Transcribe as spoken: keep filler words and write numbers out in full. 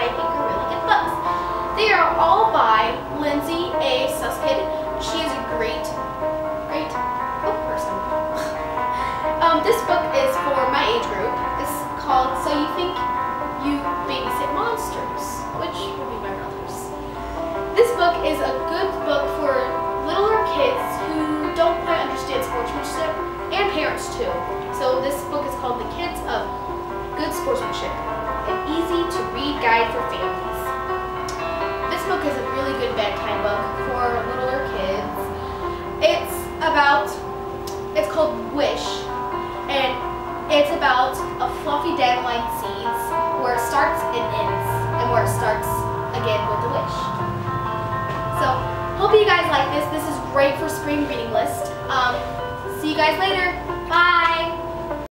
I think are really good books. They are all by Lindsay A. Susskind. She is a great, great book person. um, this book is for my age group. It's called So You Think You Babysit Monsters, which will be my brothers. This book is a good book for littler kids who don't quite understand sportsmanship, and parents too. So this book is called The Kids of Good Sportsmanship, an easy to read guide for families. This book is a really good bedtime book for littler kids. It's about, it's called Wish, and it's about a fluffy dandelion seeds where it starts and ends, and where it starts again with a wish. So, hope you guys like this. This is great for spring reading list. Um, see you guys later.